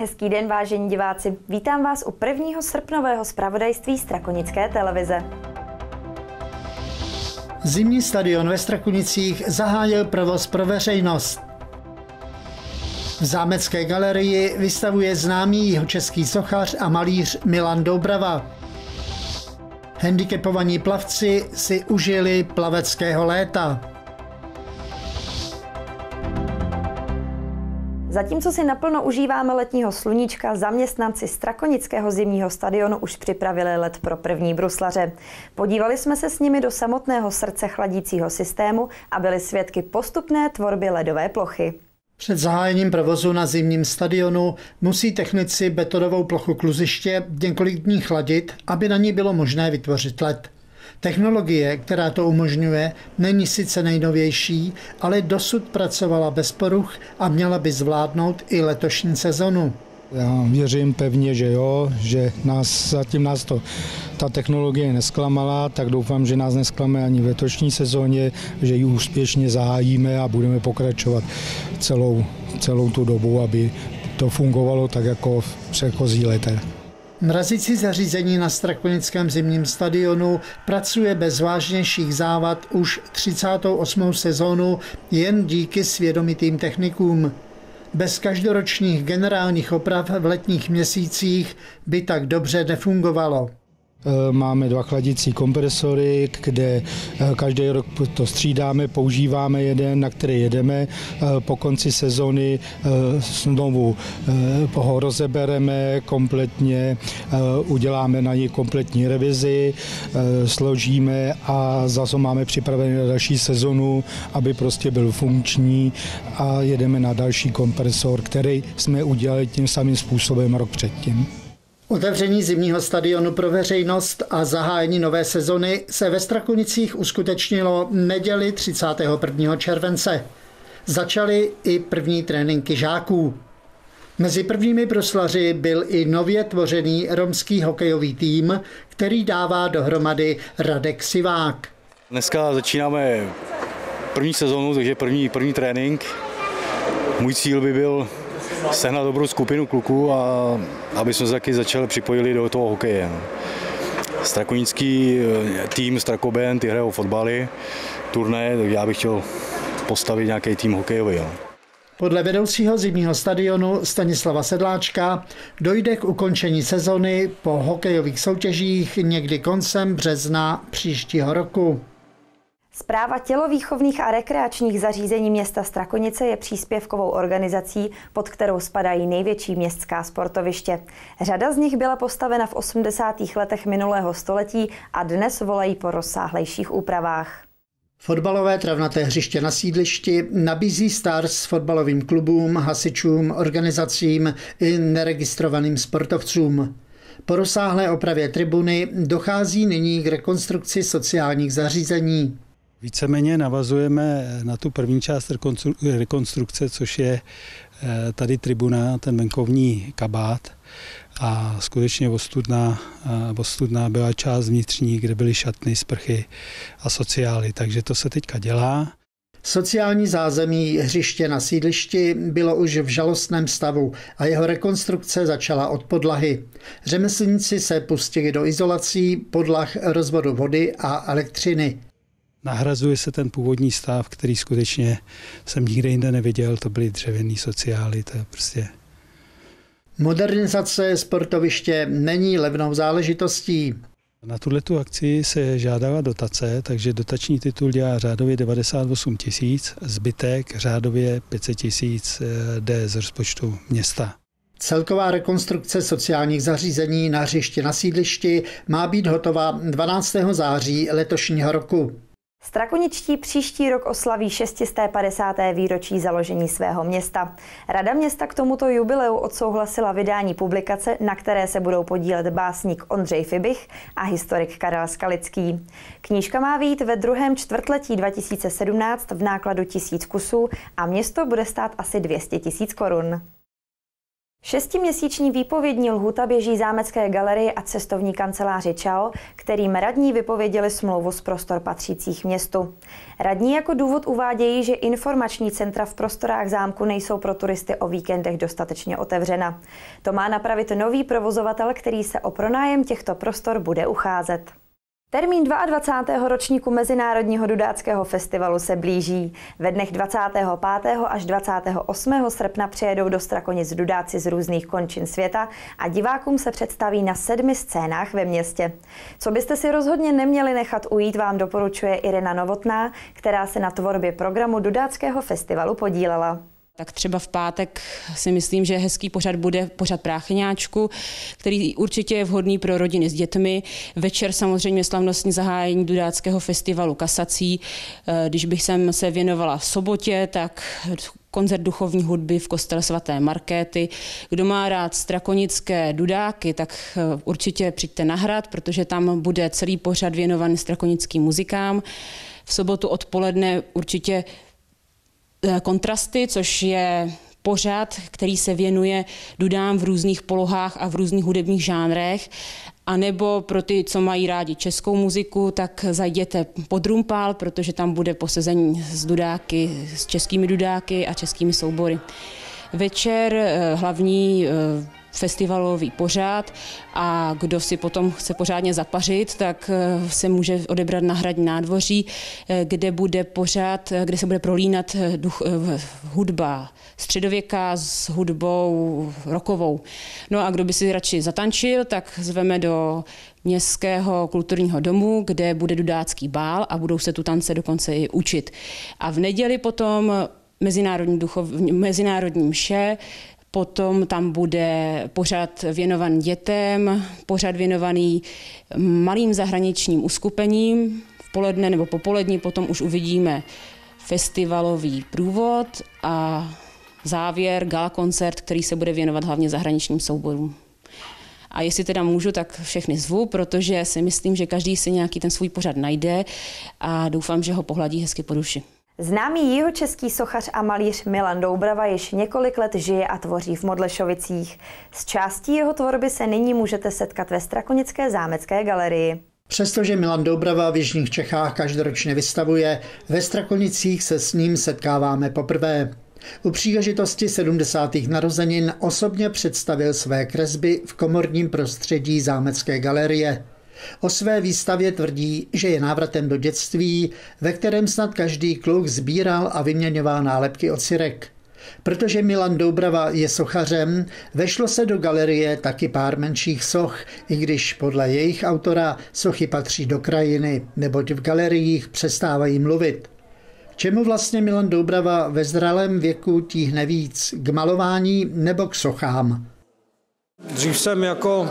Hezký den, vážení diváci. Vítám vás u 1. srpnového zpravodajství Strakonické televize. Zimní stadion ve Strakonicích zahájil provoz pro veřejnost. V Zámecké galerii vystavuje známý jihočeský sochař a malíř Milan Doubrava. Handicapovaní plavci si užili plaveckého léta. Zatímco si naplno užíváme letního sluníčka, zaměstnanci Strakonického zimního stadionu už připravili led pro první bruslaře. Podívali jsme se s nimi do samotného srdce chladícího systému a byli svědky postupné tvorby ledové plochy. Před zahájením provozu na zimním stadionu musí technici betonovou plochu kluziště několik dní chladit, aby na ní bylo možné vytvořit led. Technologie, která to umožňuje, není sice nejnovější, ale dosud pracovala bez poruch a měla by zvládnout i letošní sezonu. Já věřím pevně, že jo, že zatím nás ta technologie nesklamala, tak doufám, že nás nesklame ani v letošní sezóně, že ji úspěšně zahájíme a budeme pokračovat celou tu dobu, aby to fungovalo tak jako v předchozí letech. Mrazící zařízení na Strakonickém zimním stadionu pracuje bez vážnějších závad už 38. sezónu jen díky svědomitým technikům. Bez každoročních generálních oprav v letních měsících by tak dobře nefungovalo. Máme 2 chladící kompresory, kde každý rok to střídáme, používáme jeden, na který jedeme. Po konci sezony znovu ho rozebereme kompletně, uděláme na něj kompletní revizi, složíme a zase máme připravený na další sezonu, aby prostě byl funkční a jedeme na další kompresor, který jsme udělali tím samým způsobem rok předtím. Otevření zimního stadionu pro veřejnost a zahájení nové sezony se ve Strakonicích uskutečnilo neděli 31. července. Začaly i první tréninky žáků. Mezi prvními bruslaři byl i nově tvořený romský hokejový tým, který dává dohromady Radek Sivák. Dneska začínáme první sezonu, takže první trénink. Můj cíl by byl sehnat dobrou skupinu kluků a aby jsme se taky začali připojili do toho hokeje. Strakonický tým Strakobén, ty hrajou fotbaly, turné, takže já bych chtěl postavit nějaký tým hokejový. Podle vedoucího zimního stadionu Stanislava Sedláčka dojde k ukončení sezony po hokejových soutěžích někdy koncem března příštího roku. Správa tělovýchovných a rekreačních zařízení města Strakonice je příspěvkovou organizací, pod kterou spadají největší městská sportoviště. Řada z nich byla postavena v 80. letech minulého století a dnes volají po rozsáhlejších úpravách. Fotbalové travnaté hřiště na sídlišti nabízí Stars fotbalovým klubům, hasičům, organizacím i neregistrovaným sportovcům. Po rozsáhlé opravě tribuny dochází nyní k rekonstrukci sociálních zařízení. Víceméně navazujeme na tu první část rekonstrukce, což je tady tribuna, ten venkovní kabát. A skutečně ostudná byla část vnitřní, kde byly šatny, sprchy a sociály. Takže to se teďka dělá. Sociální zázemí hřiště na sídlišti bylo už v žalostném stavu a jeho rekonstrukce začala od podlahy. Řemeslníci se pustili do izolací, podlah, rozvodu vody a elektřiny. Nahrazuje se ten původní stav, který skutečně jsem nikde jinde neviděl, to byly dřevěný sociály, to je prostě... Modernizace sportoviště není levnou záležitostí. Na tuhletu akci se žádala dotace, takže dotační titul dělá řádově 98 000, zbytek řádově 500 000 jde z rozpočtu města. Celková rekonstrukce sociálních zařízení na hřišti na sídlišti má být hotová 12. září letošního roku. Strakoničtí příští rok oslaví 650. výročí založení svého města. Rada města k tomuto jubileu odsouhlasila vydání publikace, na které se budou podílet básník Ondřej Fibich a historik Karel Skalický. Knížka má vyjít ve druhém čtvrtletí 2017 v nákladu 1000 kusů a město bude stát asi 200 000 korun. Šestiměsíční výpovědní lhůta běží Zámecké galerii a cestovní kanceláři ČAO, kterým radní vypověděli smlouvu z prostor patřících městu. Radní jako důvod uvádějí, že informační centra v prostorách zámku nejsou pro turisty o víkendech dostatečně otevřena. To má napravit nový provozovatel, který se o pronájem těchto prostor bude ucházet. Termín 22. ročníku Mezinárodního dudáckého festivalu se blíží. Ve dnech 25. až 28. srpna přijedou do Strakonic dudáci z různých končin světa a divákům se představí na 7 scénách ve městě. Co byste si rozhodně neměli nechat ujít, vám doporučuje Irena Novotná, která se na tvorbě programu dudáckého festivalu podílela. Tak třeba v pátek si myslím, že hezký pořad bude pořad Prácheňáčku, který určitě je vhodný pro rodiny s dětmi. Večer samozřejmě slavnostní zahájení dudáckého festivalu Kasací. Když bych se věnovala v sobotě, tak koncert duchovní hudby v kostele svaté Markéty. Kdo má rád strakonické dudáky, tak určitě přijďte na hrad, protože tam bude celý pořad věnovaný strakonickým muzikám. V sobotu odpoledne určitě Kontrasty, což je pořad, který se věnuje dudám v různých polohách a v různých hudebních žánrech. A nebo pro ty, co mají rádi českou muziku, tak zajděte pod Rumpál, protože tam bude posezení s dudáky, s českými dudáky a českými soubory. Večer hlavní festivalový pořad a kdo si potom chce pořádně zapařit, tak se může odebrat na hradní nádvoří, kde bude pořad, kde se bude prolínat hudba středověká s hudbou rockovou. No a kdo by si radši zatančil, tak zveme do Městského kulturního domu, kde bude dudácký bál a budou se tu tance dokonce i učit. A v neděli potom mezinárodní mše. Potom tam bude pořad věnovaný dětem, pořad věnovaný malým zahraničním uskupením. V poledne nebo popolední potom už uvidíme festivalový průvod a závěr, gala koncert, který se bude věnovat hlavně zahraničním souborům. A jestli teda můžu, tak všechny zvu, protože si myslím, že každý si nějaký ten svůj pořad najde a doufám, že ho pohladí hezky po duši. Známý jihočeský sochař a malíř Milan Doubrava již několik let žije a tvoří v Modlešovicích. S částí jeho tvorby se nyní můžete setkat ve Strakonické zámecké galerii. Přestože Milan Doubrava v jižních Čechách každoročně vystavuje, ve Strakonicích se s ním setkáváme poprvé. U příležitosti 70. narozenin osobně představil své kresby v komorním prostředí zámecké galerie. O své výstavě tvrdí, že je návratem do dětství, ve kterém snad každý kluk sbíral a vyměňoval nálepky od sirek. Protože Milan Doubrava je sochařem, vešlo se do galerie taky pár menších soch, i když podle jejich autora sochy patří do krajiny, neboť v galeriích přestávají mluvit. Čemu vlastně Milan Doubrava ve zralém věku tíhne víc, k malování nebo k sochám? Dřív jsem jako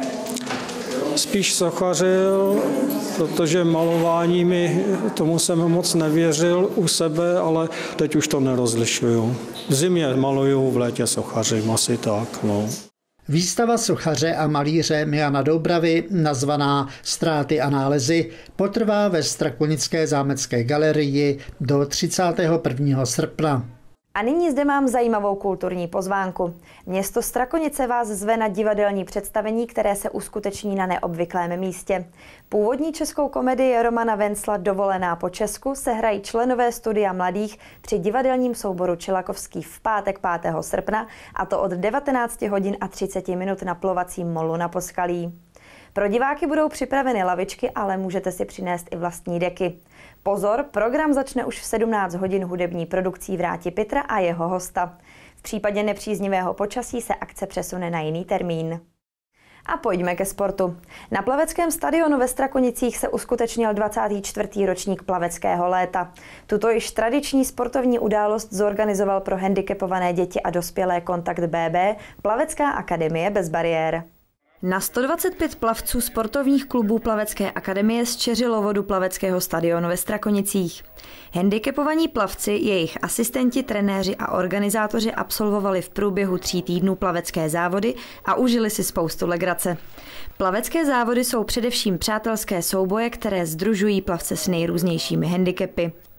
spíš sochařil, protože malování tomu jsem moc nevěřil u sebe, ale teď už to nerozlišuju. V zimě maluju, v létě sochařím, asi tak. No. Výstava sochaře a malíře Milana Doubravy, nazvaná Ztráty a nálezy, potrvá ve Strakonické zámecké galerii do 31. srpna. A nyní zde mám zajímavou kulturní pozvánku. Město Strakonice vás zve na divadelní představení, které se uskuteční na neobvyklém místě. Původní českou komedii Romana Vencla Dovolená po Česku se hrají členové Studia mladých při divadelním souboru Čelakovský v pátek 5. srpna, a to od 19 hodin a 30 minut na plovacím molu na Poskalí. Pro diváky budou připraveny lavičky, ale můžete si přinést i vlastní deky. Pozor, program začne už v 17 hodin hudební produkcí Vráti Pitra a jeho hosta. V případě nepříznivého počasí se akce přesune na jiný termín. A pojďme ke sportu. Na plaveckém stadionu ve Strakonicích se uskutečnil 24. ročník plaveckého léta. Tuto již tradiční sportovní událost zorganizoval pro handicapované děti a dospělé Kontakt BB, Plavecká akademie bez bariér. Na 125 plavců sportovních klubů Plavecké akademie zčeřilo vodu plaveckého stadionu ve Strakonicích. Handicapovaní plavci, jejich asistenti, trenéři a organizátoři absolvovali v průběhu 3 týdnů plavecké závody a užili si spoustu legrace. Plavecké závody jsou především přátelské souboje, které sdružují plavce s nejrůznějšími handicapy.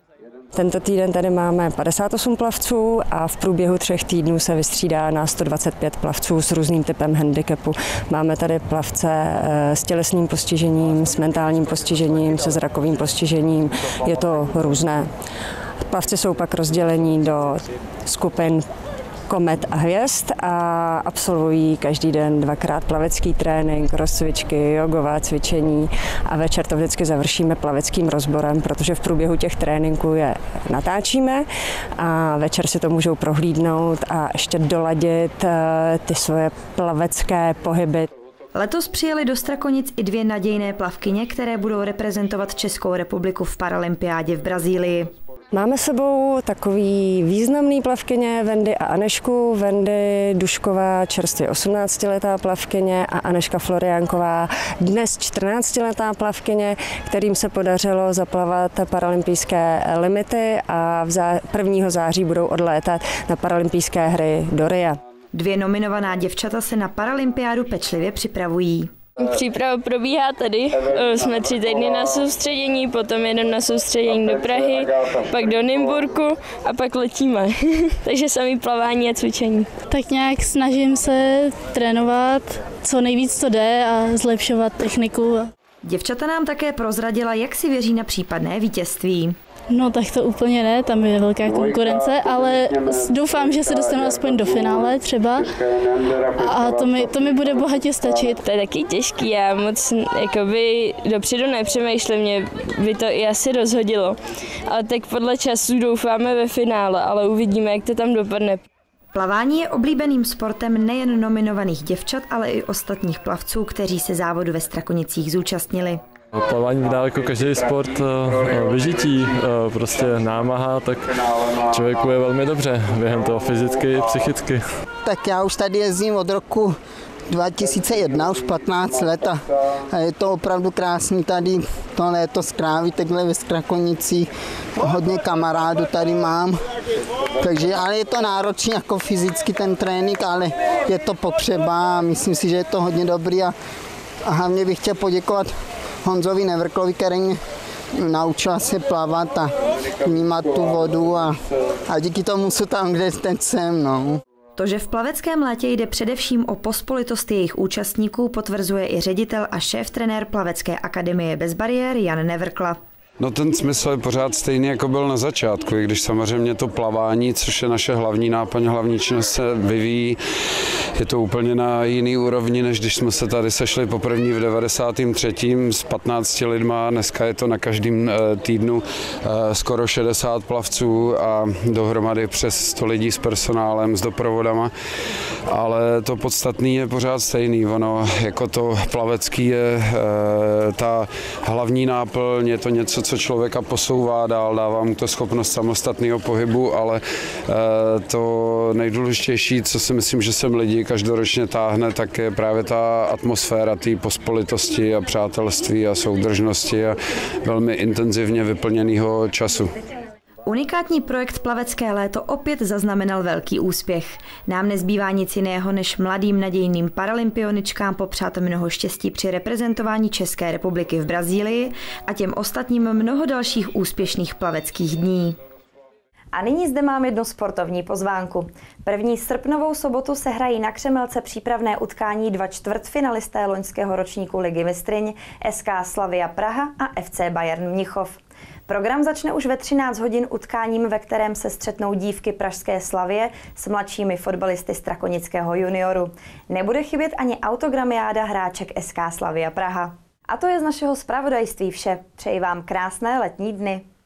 Tento týden tady máme 58 plavců a v průběhu 3 týdnů se vystřídá na 125 plavců s různým typem handicapu. Máme tady plavce s tělesným postižením, s mentálním postižením, se zrakovým postižením. Je to různé. Plavci jsou pak rozdělení do skupin komet a hvězd a absolvují každý den 2krát plavecký trénink, rozcvičky, jogová cvičení a večer to vždycky završíme plaveckým rozborem, protože v průběhu těch tréninků je natáčíme a večer si to můžou prohlídnout a ještě doladit ty svoje plavecké pohyby. Letos přijeli do Strakonic i 2 nadějné plavkyně, které budou reprezentovat Českou republiku v paralympiádě v Brazílii. Máme sebou takový významný plavkyně Wendy a Anešku. Wendy Dušková, čerstvě 18letá plavkyně a Aneška Floriánková, dnes 14letá plavkyně, kterým se podařilo zaplavat paralympijské limity a 1. září budou odlétat na paralympijské hry do Ria. 2 nominovaná děvčata se na paralympiádu pečlivě připravují. Příprava probíhá tady, jsme 3 týdny na soustředění, potom jedeme na soustředění do Prahy, pak do Nymburku a pak letíme. Takže samý plavání a cvičení. Tak nějak snažím se trénovat, co nejvíc to jde a zlepšovat techniku. Děvčata nám také prozradila, jak si věří na případné vítězství. No tak to úplně ne, tam je velká konkurence, ale doufám, že se dostanu aspoň do finále třeba a to mi bude bohatě stačit. To je taky těžký, já moc jakoby dopředu nepřemýšlím, mě by to i asi rozhodilo. Ale tak podle času doufáme ve finále, ale uvidíme, jak to tam dopadne. Plavání je oblíbeným sportem nejen nominovaných děvčat, ale i ostatních plavců, kteří se závodu ve Strakonicích zúčastnili. Plavání dá jako každý sport vyžití, prostě námaha, tak člověku je velmi dobře během toho fyzicky i psychicky. Tak já už tady jezdím od roku 2001, už 15 let a je to opravdu krásný tady to léto strávit takhle ve Strakonicích. Hodně kamarádů tady mám, takže ale je to náročný jako fyzicky ten trénink, ale je to potřeba a myslím si, že je to hodně dobrý a hlavně bych chtěl poděkovat Honzovi Nevrklovi, který mě naučila se plavat a vnímat tu vodu a díky tomu jsou tam, kde teď jsem. No. To, že v plaveckém létě jde především o pospolitost jejich účastníků, potvrzuje i ředitel a šéf-trenér Plavecké akademie Bez bariér Jan Nevrkla. No ten smysl je pořád stejný, jako byl na začátku, i když samozřejmě to plavání, což je naše hlavní náplň, hlavní činnost, se vyvíjí. Je to úplně na jiný úrovni, než když jsme se tady sešli poprvé v 93. s 15 lidma. Dneska je to na každém týdnu skoro 60 plavců a dohromady přes 100 lidí s personálem, s doprovodama. Ale to podstatné je pořád stejný. Ono jako to plavecký je ta hlavní náplň, je to něco, co člověka posouvá dál, dává mu to schopnost samostatného pohybu, ale to nejdůležitější, co si myslím, že sem lidi každoročně táhne, tak je právě ta atmosféra té pospolitosti a přátelství a soudržnosti a velmi intenzivně vyplněného času. Unikátní projekt Plavecké léto opět zaznamenal velký úspěch. Nám nezbývá nic jiného, než mladým nadějným paralympioničkám popřát mnoho štěstí při reprezentování České republiky v Brazílii a těm ostatním mnoho dalších úspěšných plaveckých dní. A nyní zde mám jednu sportovní pozvánku. 1. srpnovou sobotu se hrají na Křemelce přípravné utkání 2 čtvrtfinalisté loňského ročníku Ligy mistryň SK Slavia Praha a FC Bayern Mnichov. Program začne už ve 13 hodin utkáním, ve kterém se střetnou dívky pražské Slavie s mladšími fotbalisty Strakonického junioru. Nebude chybět ani autogramiáda hráček SK Slavia Praha. A to je z našeho zpravodajství vše. Přeji vám krásné letní dny.